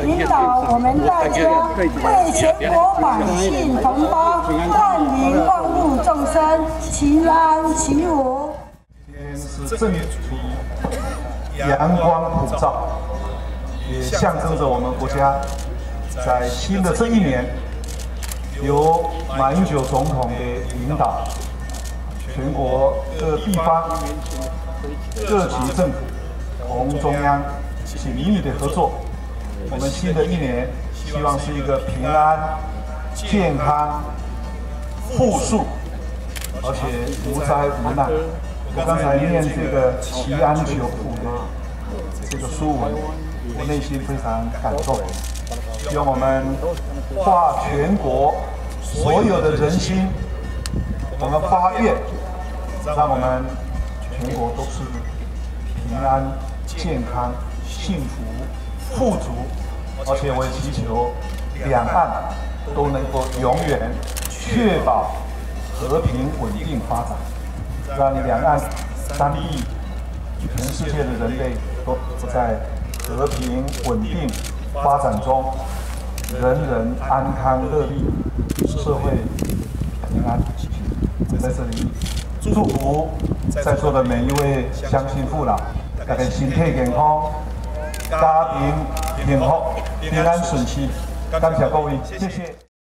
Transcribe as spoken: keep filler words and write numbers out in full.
引导我们大家为全国百姓同胞万民万物众生齐安齐福。 今天是正月初一，阳光普照，也象征着我们国家在新的这一年，由马英九总统的引导，全国各地方各级政府同中央紧密的合作，我们新的一年希望是一个平安、健康、富庶，而且无灾无难。我刚才念这个祈安求福的这个书文，我内心非常感动。希望我们化全国所有的人心，我们发愿，让我们全国都是平安、健康、幸福、富足，而且我也祈求两岸都能够永远确保和平稳定发展，让两岸三地、全世界的人类都在和平稳定发展中，人人安康乐利，社会平安。在这里祝福在座的每一位乡亲父老，大家身体健康，家庭幸福，平安顺心。感谢各位，谢谢。